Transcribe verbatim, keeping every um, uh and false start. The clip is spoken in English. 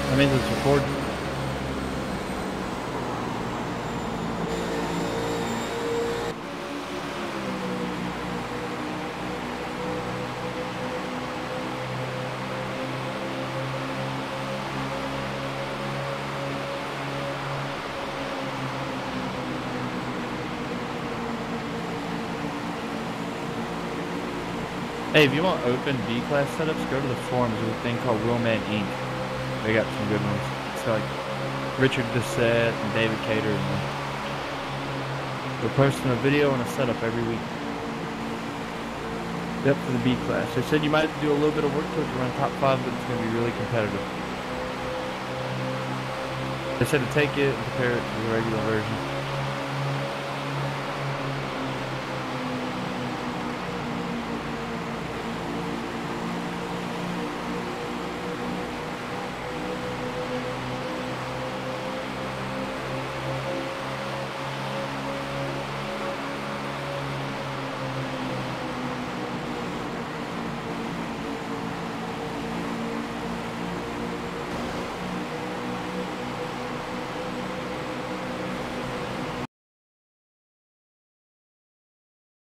I mean, it's recording. Hey, if you want open B-class setups, go to the forums with a thing called Wheelman Incorporated. They got some good ones. It's got like Richard Bissett and David Cater. And they're posting a video and a setup every week. Yep, for the B-class. They said you might have to do a little bit of work to it to run top five, but it's going to be really competitive. They said to take it and compare it to the regular version.